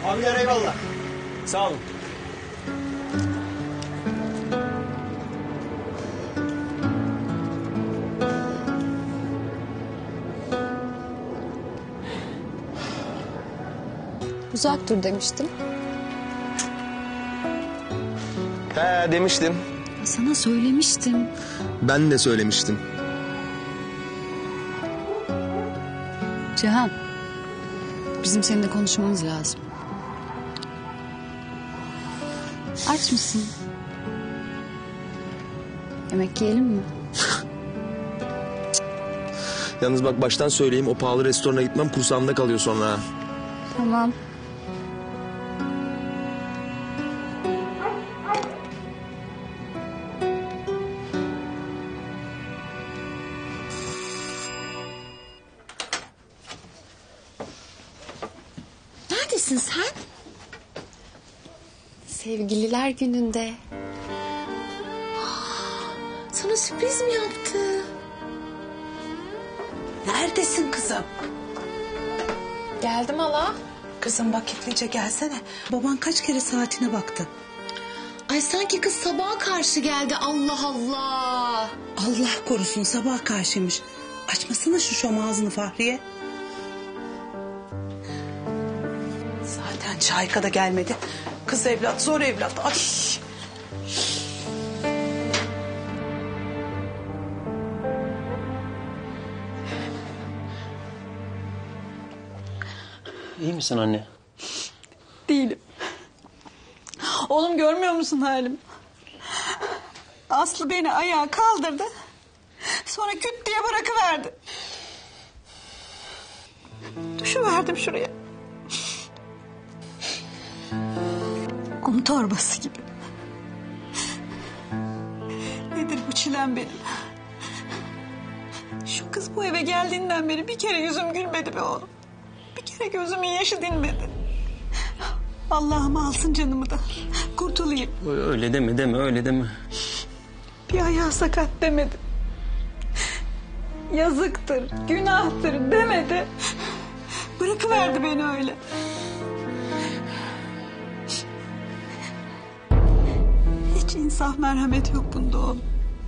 Abiler eyvallah. Sağ olun. Uzak dur demiştim. Demiştin. Sana söylemiştim. Ben de söylemiştim. Cihan, bizim seninle konuşmamız lazım. Aç mısın? Yemek yiyelim mi? Yalnız bak baştan söyleyeyim, o pahalı restorana gitmem kursağımda kalıyor sonra. Tamam. Neredesin sen? Sevgililer gününde. Sana sürpriz mi yaptı? Neredesin kızım? Geldim hala. Kızım vakitlice gelsene. Baban kaç kere saatine baktı. Ay sanki kız sabaha karşı geldi. Allah Allah. Allah korusun sabaha karşıymış. Açmasana şu şom ağzını Fahriye. Zaten Şahika da gelmedi. Kız evlat zor evlat. Ay. İyi misin anne? Değilim. Oğlum görmüyor musun halim? Aslı beni ayağa kaldırdı. Sonra küt diye bırakıverdi. Düşüverdim şuraya. Kum torbası gibi. Nedir bu çilem benim? Şu kız bu eve geldiğinden beri bir kere yüzüm gülmedi be oğlum. Bir kere gözümün yaşı dinmedi. Allah'ım alsın canımı da kurtulayım. Öyle deme öyle deme. Bir ayağı sakat demedi. Yazıktır, günahtır demedi. Bırakıverdi beni öyle. Hiç insaf merhamet yok bunda oğlum.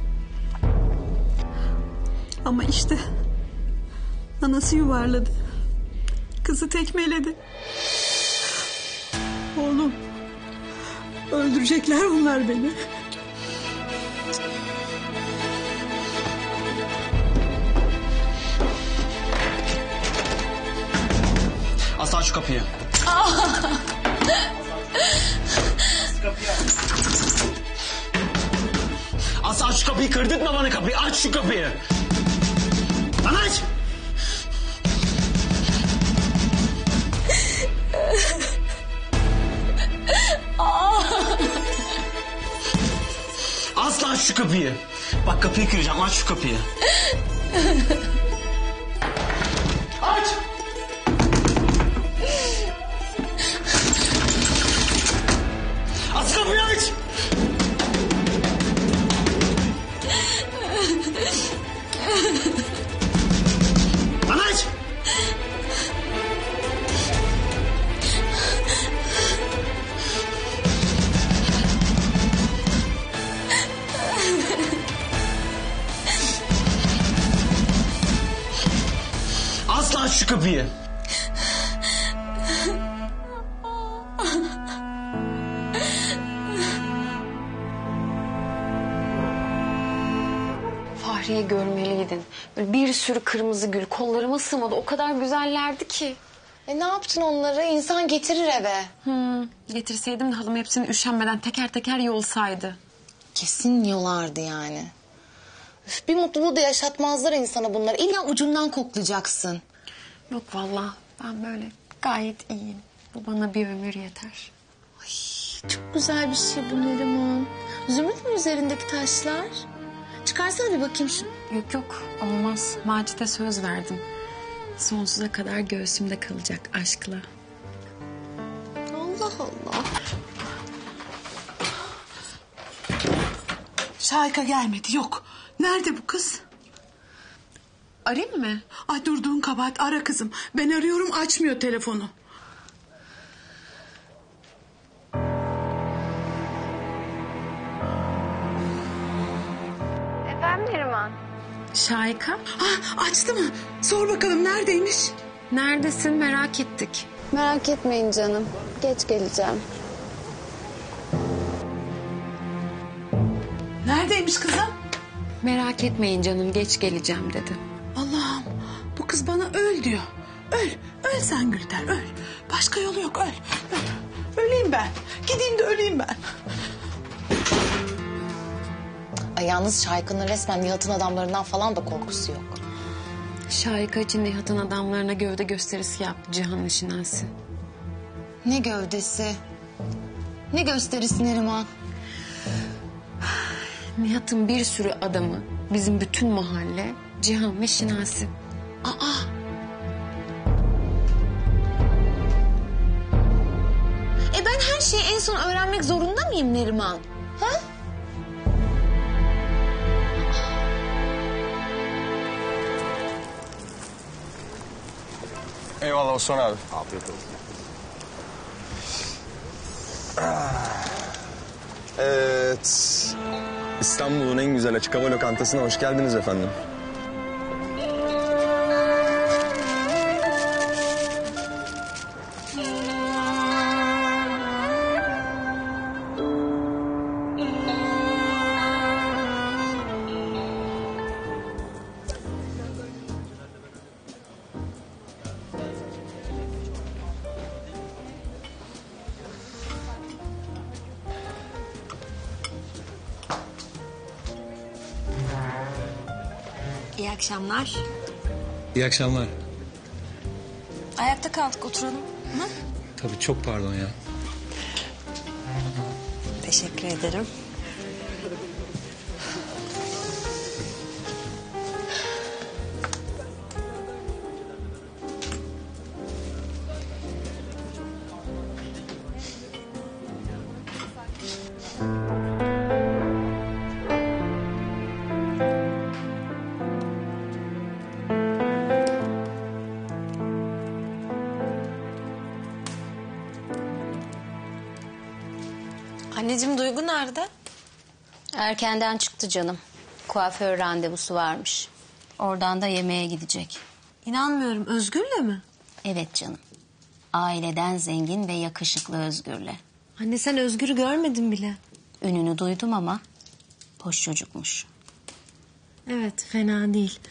Ama işte anası yuvarladı. Kızı tekmeledi. Oğlum, öldürecekler bunlar beni. Aslı aç şu kapıyı. Aslı aç şu kapıyı, kırdırtma bana kapıyı. Aç şu kapıyı. Lan aç. Aslı aç şu kapıyı. Bak kapıyı kıracağım, aç şu kapıyı. Aç. Aslı kapıyı aç. Lan aç. Aslı aç şu kapıyı. Fahriye görmeliydin. Böyle bir sürü kırmızı gül kollarıma sığmadı. O kadar güzellerdi ki. Ne yaptın onları? İnsan getirir eve. Getirseydim de halam hepsini üşenmeden teker teker yolsaydı. Kesin yolardı yani. Üf, bir mutluluğu da yaşatmazlar insana bunları. İlla ucundan koklayacaksın. Yok vallahi ben böyle gayet iyiyim. Bu bana bir ömür yeter. Çok güzel bir şey bu Neriman. Zümrüt mü üzerindeki taşlar? Çıkarsana bir bakayım şunu. Yok olmaz. Macit'e söz verdim. Sonsuza kadar göğsümde kalacak aşkla. Allah Allah. Şahika gelmedi yok. Nerede bu kız? Arayayım mı? Ay durduğun kabahat ara kızım. Ben arıyorum açmıyor telefonu. Şahika, Açtı mı? Sor bakalım neredeymiş? neredesin merak ettik. Merak etmeyin canım. Geç geleceğim. Neredeymiş kızım? Merak etmeyin canım geç geleceğim dedi. Allah'ım bu kız bana öl diyor. Öl. Öl sen Gülter öl. Başka yolu yok öl. Öl. Öleyim ben. Gideyim de öleyim ben. Ay yalnız Şahika'nın resmen Nihat'ın adamlarından falan da korkusu yok. Şahika için Nihat'ın adamlarına gövde gösterisi yaptı Cihan'ın Şinasi. Ne gövdesi? Ne gösterisi Neriman? Nihat'ın bir sürü adamı, bizim bütün mahalle, Cihan ve Şinasi. Ben her şeyi en son öğrenmek zorunda mıyım Neriman? Ha? Eyvallah Osman abi. Evet. İstanbul'un en güzel açık hava lokantasına hoş geldiniz efendim. İyi akşamlar. İyi akşamlar. Ayakta kaldık oturalım. Tabii çok pardon ya. Teşekkür ederim. Anneciğim Duygu nerede? Erkenden çıktı canım. Kuaför randevusu varmış. Oradan da yemeğe gidecek. İnanmıyorum. Özgür'le mi? Evet canım. Aileden zengin ve yakışıklı Özgür'le. Anne sen Özgür'ü görmedin bile. Ününü duydum ama hoş çocukmuş. Evet fena değil.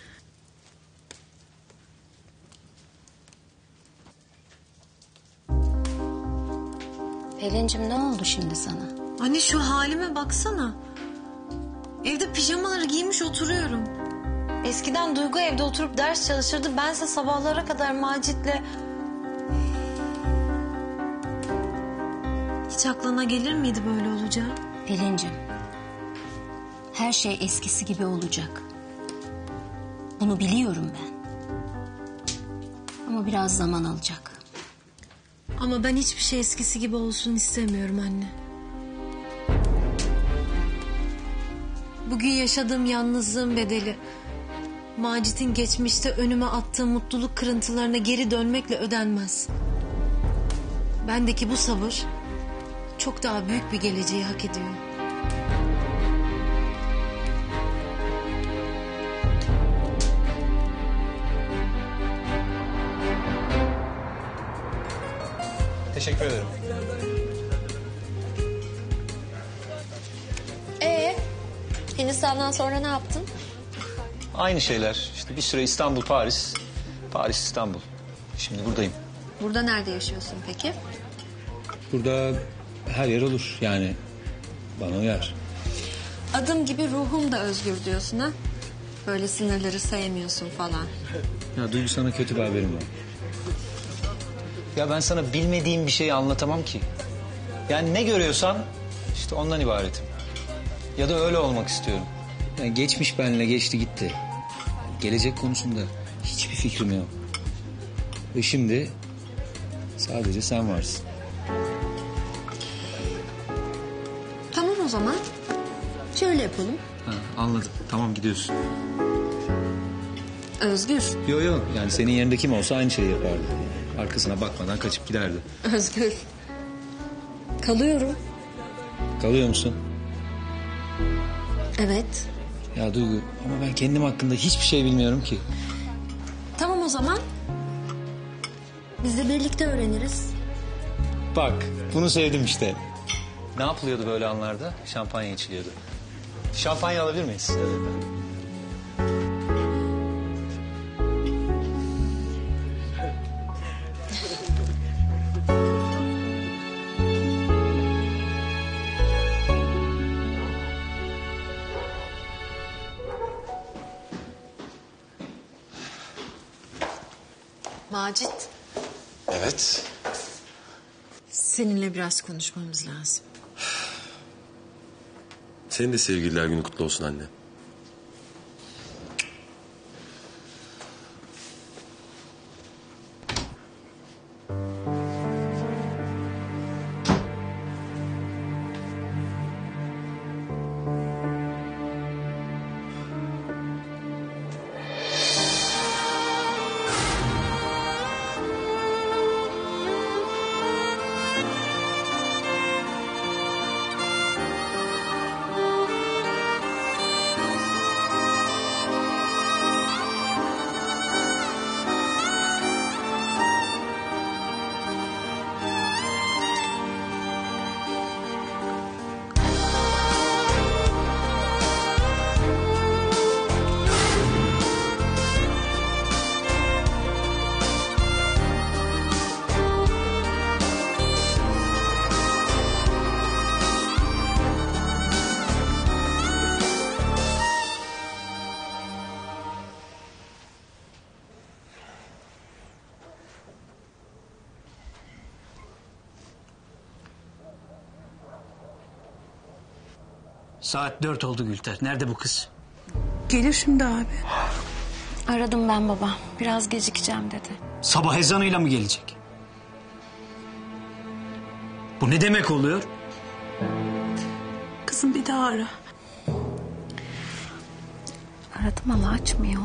Pelin'cim ne oldu şimdi sana? Anne şu halime baksana. Evde pijamaları giymiş oturuyorum. Eskiden Duygu evde oturup ders çalışırdı. Bense sabahlara kadar Macit'le... Hiç aklına gelir miydi böyle olacağı? Pelin'cim, her şey eskisi gibi olacak. Bunu biliyorum ben. Ama biraz zaman alacak. Ama ben hiçbir şey eskisi gibi olsun istemiyorum anne. Bugün yaşadığım yalnızlığın bedeli... Macit'in geçmişte önüme attığı mutluluk kırıntılarına geri dönmekle ödenmez. Bendeki bu sabır... çok daha büyük bir geleceği hak ediyor. Teşekkür ederim. Hindistan'dan sonra ne yaptın? Aynı şeyler. İşte bir süre İstanbul, Paris. Paris, İstanbul. Şimdi buradayım. Burada nerede yaşıyorsun peki? Burada her yer olur yani. Bana uyar. Adım gibi ruhum da özgür diyorsun ha? Böyle sınırları sevmiyorsun falan. Ya Duygu sana kötü bir haberim var. Ya ben sana bilmediğim bir şeyi anlatamam ki. Yani ne görüyorsan işte ondan ibaretim. Ya da öyle olmak istiyorum. Yani geçmiş benimle geçti gitti. Gelecek konusunda hiçbir fikrim yok. Ve şimdi sadece sen varsın. Tamam o zaman. Şöyle yapalım. Ha, anladım. Tamam gidiyorsun. Özgür. Yok yok yani senin yerinde kim olsa aynı şeyi yapardı. Arkasına bakmadan kaçıp giderdi. Özgür. Kalıyorum. Kalıyor musun? Evet. Ya Duygu ama ben kendim hakkında hiçbir şey bilmiyorum ki. Tamam o zaman. Biz de birlikte öğreniriz. Bak bunu sevdim işte. Ne yapılıyordu böyle anlarda? Şampanya içiliyordu. Şampanya alabilir miyiz? Macit, Evet. seninle biraz konuşmamız lazım. Senin de sevgililer günü kutlu olsun anne. Saat 4 oldu Gülter. Nerede bu kız? Gelir şimdi abi. Aradım ben baba. Biraz gecikeceğim dedi. Sabah ezanıyla mı gelecek? Bu ne demek oluyor? Kızım bir daha ara. Aradım ama açmıyor.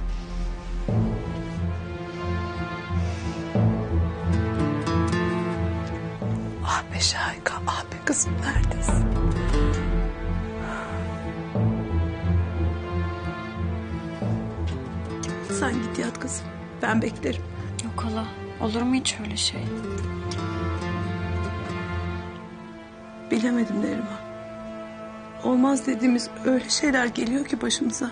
Ah be Şahika, ah be kızım neredesin? Sen git yat kızım. Ben beklerim. Yok hala. Olur mu hiç öyle şey? Bilemedim Neriman. Olmaz dediğimiz öyle şeyler geliyor ki başımıza.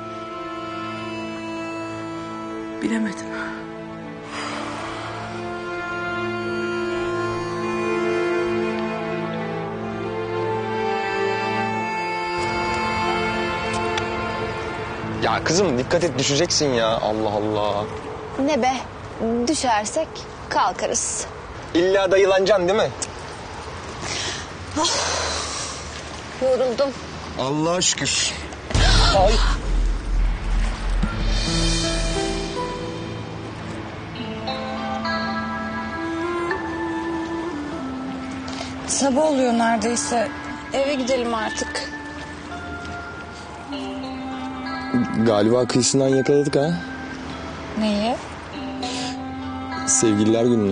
Bilemedim. Ya kızım dikkat et düşeceksin ya. Allah Allah. Ne be? Düşersek kalkarız. İlla dayılanacaksın değil mi? Yoruldum. Allah'a şükür. Ay. Sabah oluyor neredeyse. Eve gidelim artık. Galiba kıyısından yakaladık ha. Neyi? Sevgililer gününü.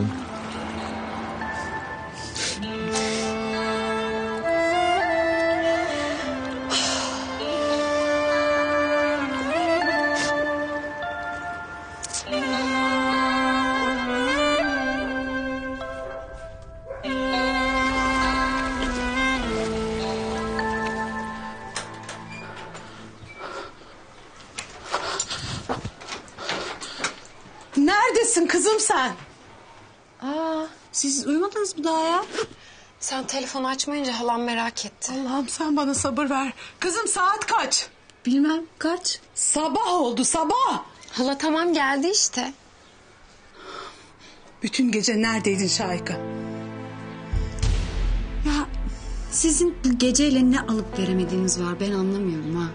Neredesin kızım sen? Siz uyumadınız mı daha ya? Sen telefonu açmayınca halam merak etti. Allah'ım sen bana sabır ver. Kızım saat kaç? Bilmem kaç. Sabah oldu sabah. Hala tamam geldi işte. Bütün gece neredeydin Şahika? Ya sizin bu geceyle ne alıp veremediğiniz var ben anlamıyorum ha.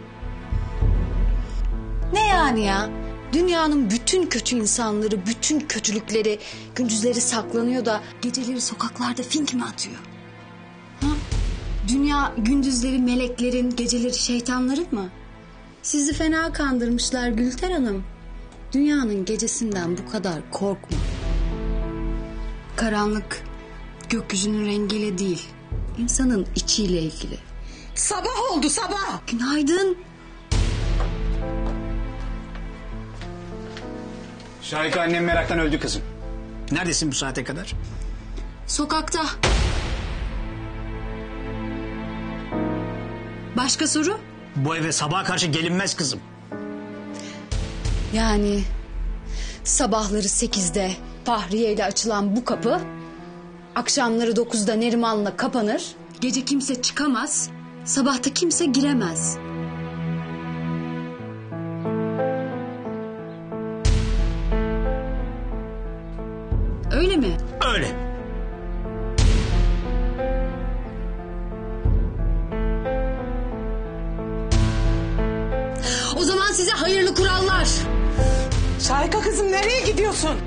Ne yani ya? Dünyanın bütün kötü insanları, bütün kötülükleri gündüzleri saklanıyor da geceleri sokaklarda fink mi atıyor? Ha? Dünya gündüzleri meleklerin, geceleri şeytanların mı? Sizi fena kandırmışlar Gülter Hanım. Dünyanın gecesinden bu kadar korkma. Karanlık gökyüzünün rengiyle değil, insanın içiyle ilgili. Sabah oldu sabah. Günaydın. Şahika annem meraktan öldü kızım. Neredesin bu saate kadar? Sokakta. Başka soru? Bu eve sabaha karşı gelinmez kızım. Yani sabahları 8'de Fahriye ile açılan bu kapı, akşamları 9'da Neriman'la kapanır. Gece kimse çıkamaz, sabahta kimse giremez. Öyle mi? Öyle. O zaman size hayırlı kurallar. Şahika kızım nereye gidiyorsun?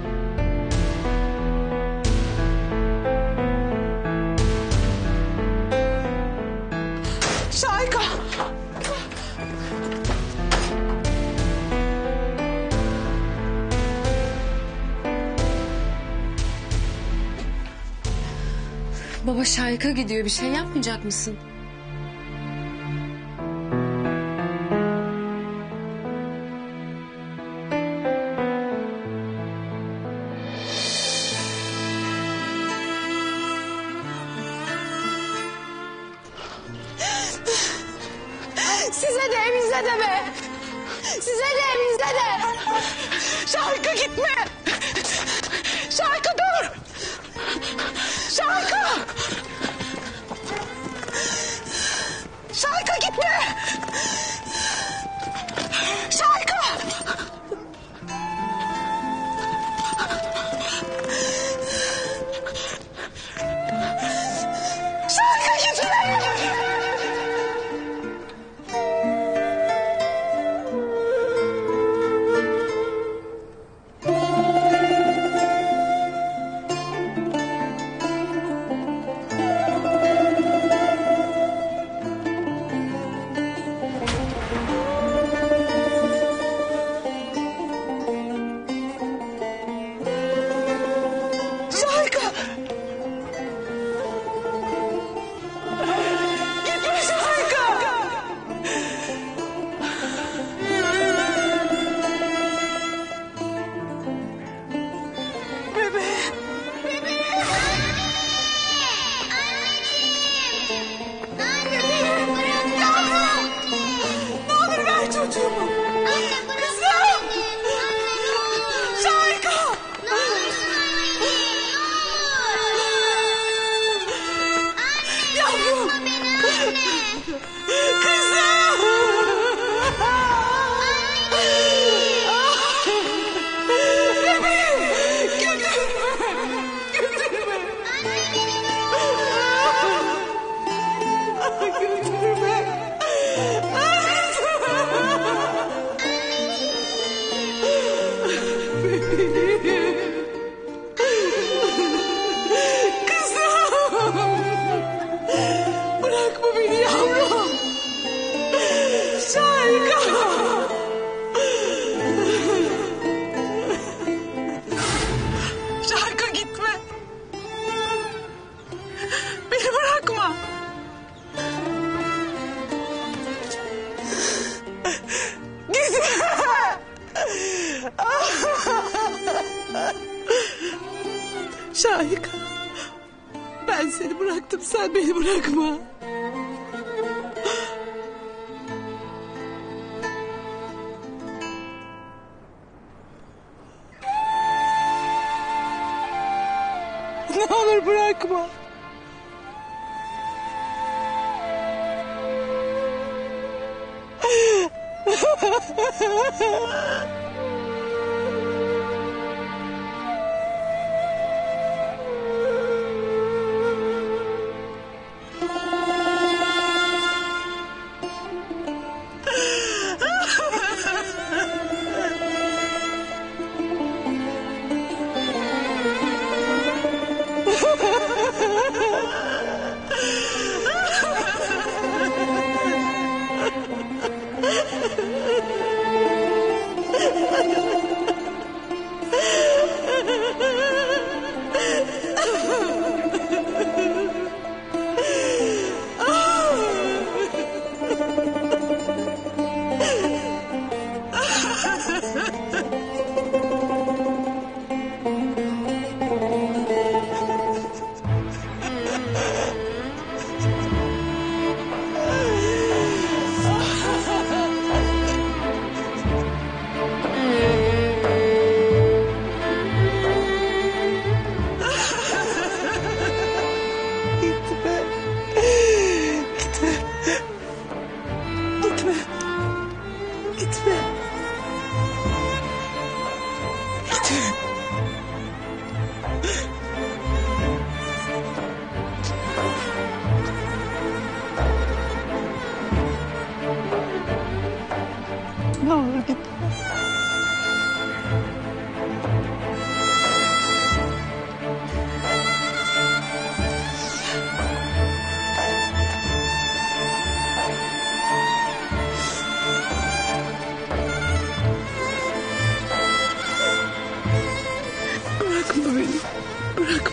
Şahika. Baba Şahika gidiyor, bir şey yapmayacak mısın? Size de bize de be. Size de bize de. Şahika gitme. Şahika dur. Şahika. Şahika gitme. Şahika. Şahika gitme. Şahika. Gitme Şahika. Bebeğim. Yavrum. Ne olur ver çocuğumu. Kızım. Şahika. Yavrum. Kızım. Bebeğim. Götürme. Götürme. Götürme. Kızım. Bırakma beni yavrum. Şahika. Şahika gitme. Beni bırakma. Gitme. Şahika. Ben seni bıraktım, sen beni bırakma. Ne olur bırakma. Bırakma beni. Bırakma.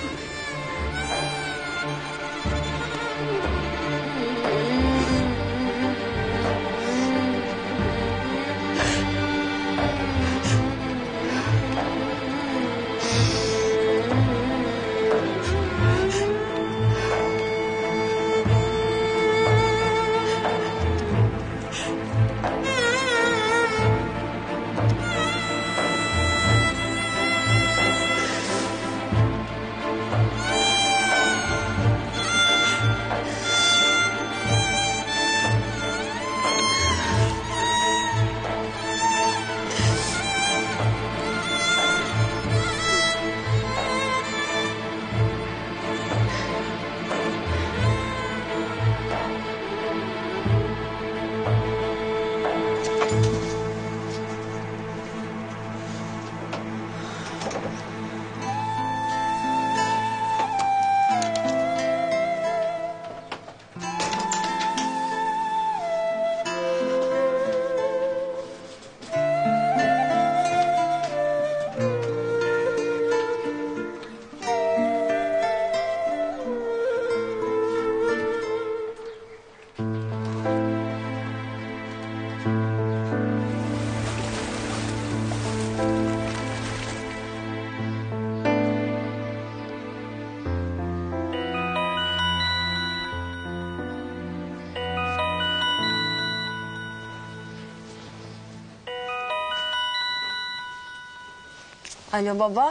Alo baba.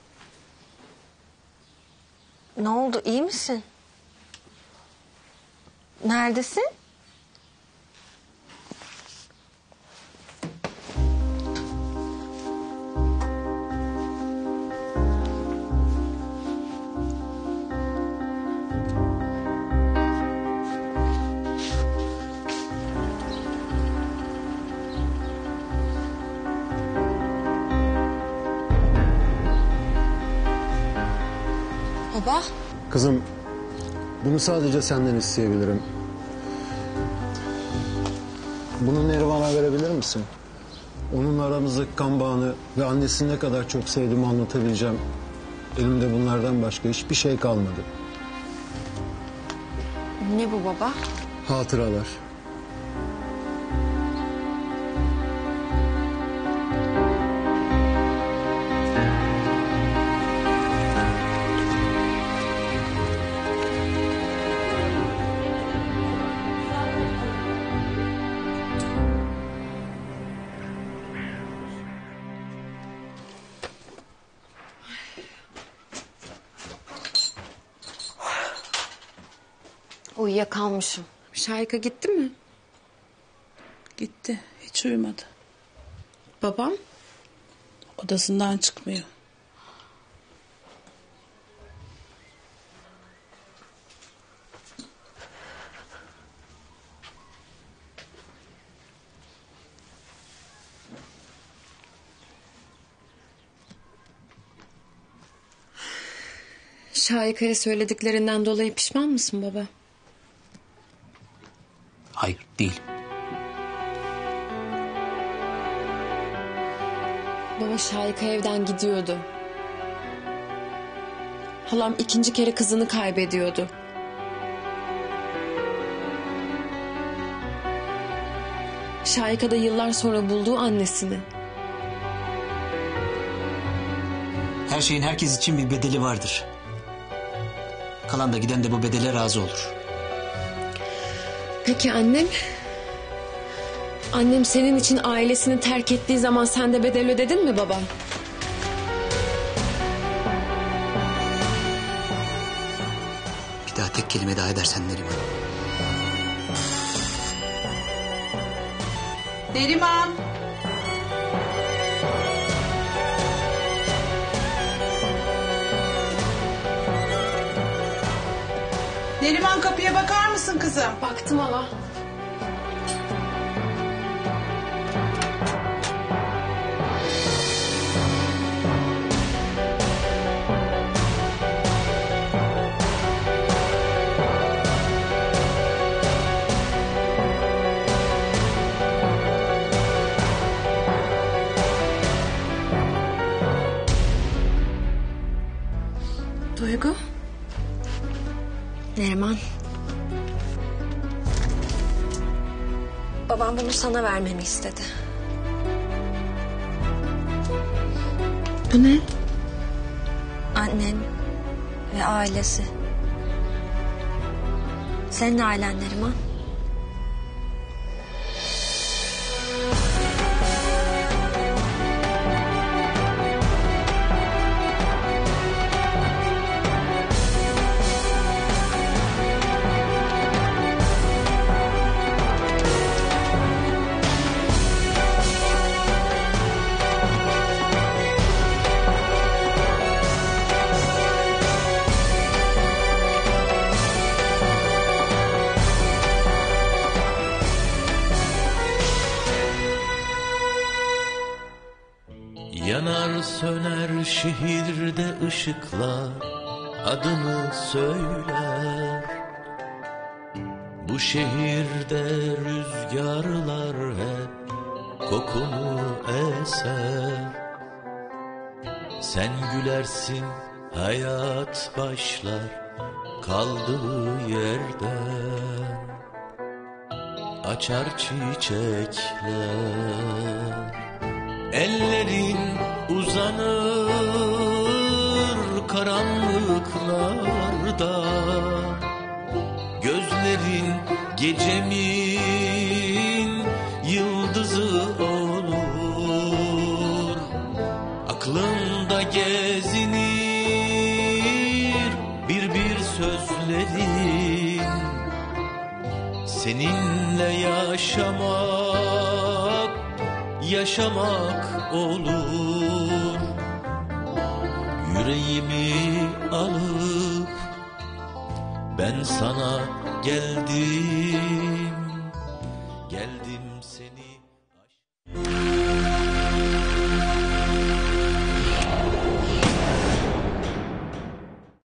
Ne oldu, iyi misin? Neredesin? Baba. Kızım, bunu sadece senden isteyebilirim. Bunu Neriman'a verebilir misin? Onun aramızdaki kan bağını ve annesini ne kadar çok sevdiğimi anlatabileceğim. Elimde bunlardan başka hiçbir şey kalmadı. Ne bu baba? Hatıralar. Uyuyakalmışım. Şahika gitti mi? Gitti. Hiç uyumadı. Babam? Odasından çıkmıyor. Şahika'ya söylediklerinden dolayı pişman mısın baba? Hayır, değil. Baba, Şahika evden gidiyordu. Halam ikinci kere kızını kaybediyordu. Şahika da yıllar sonra bulduğu annesini. Her şeyin herkes için bir bedeli vardır. Kalan da giden de bu bedele razı olur. Peki annem? Annem senin için ailesini terk ettiği zaman sen de bedel ödedin mi baba? Bir daha tek kelime daha edersen Neriman. Neriman. Neriman, kapıya bakar mısın kızım? Baktım hala. Duygu. Neriman. Babam bunu sana vermemi istedi. Bu ne? Annen ve ailesi. Senin ailen Neriman. Yanar söner şehirde ışıklar, adını söyler. Bu şehirde rüzgarlar hep kokunu eser. Sen gülersin, hayat başlar kaldığı yerden. Açar çiçekler. Ellerin uzanır karanlıklarda, gözlerin gecemin yıldızı olur. Aklında gezinir bir sözlerin, seninle yaşamak olur. Yüreğimi alıp ben sana geldim seni